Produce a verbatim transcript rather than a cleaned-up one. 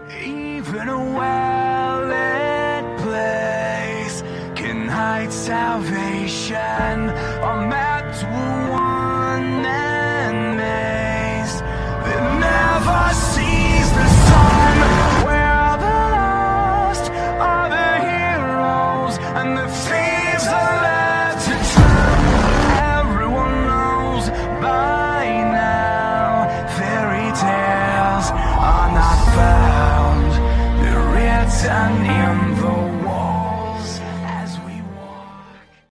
Even a well-lit place can hide salvation. A map to a one-man maze that never sees the sun. Where the lost are the heroes and the thieves are left to drown. Everyone knows by now fairy tales are not found. They're written